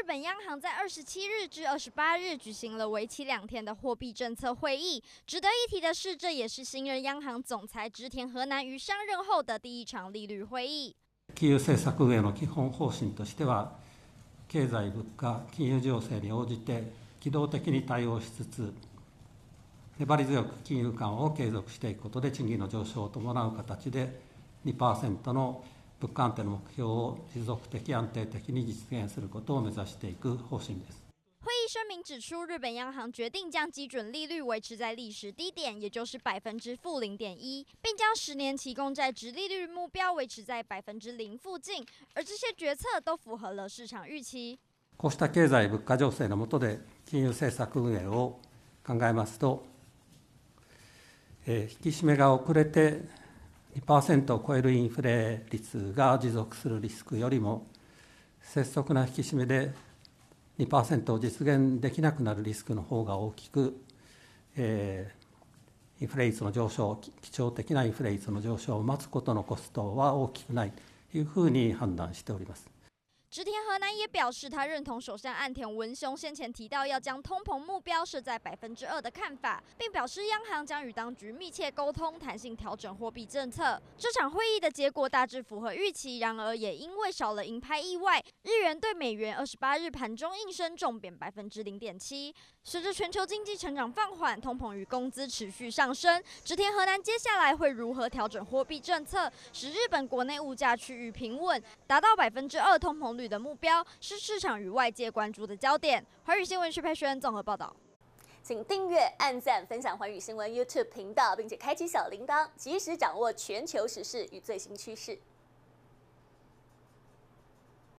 日本央行在27日至28日举行了为期2天的货币政策会议。值得一提的是，这也是新任央行总裁植田和男于上任后的第一场利率会议。 金融政策運営の基本方針としては、経済物価金融情勢に応じて機動的に対応しつつ、粘り強く金融緩和を継続していくことで賃金の上昇を伴う形で 2% の物価安定の目標を持続的安定的に実現することを目指していく方針です。 会议声明指出，日本央行决定将基准利率维持在历史低点，也就是-0.1%，并将10年期公债殖利率目標维持在0%附近，而这些决策都符合了市场预期。 こうした経済物価情勢の下で金融政策運営を考えますと、引き締めが遅れて 2% を超えるインフレ率が持続するリスクよりも、拙速な引き締めで 2% を実現できなくなるリスクの方が大きく、インフレ率の上昇、基調的なインフレ率の上昇を待つことのコストは大きくないというふうに判断しております。 植田和男也表示，他认同首相岸田文雄先前提到要将通膨目标设在2%的看法，并表示央行将与当局密切沟通，弹性调整货币政策。这场会议的结果大致符合预期，然而也因为少了鹰派意外，日元对美元28日盘中应声重贬0.7%。随着全球经济成长放缓，通膨与工资持续上升，植田和男接下来会如何调整货币政策，使日本国内物价趋于平稳，达到2%通膨率的目标，是市场与外界关注的焦点。华语新闻徐佩璇综合报道。 请订阅、按赞、分享华语新闻 YouTube 频道，并且开启小铃铛，及时掌握全球时事与最新趋势。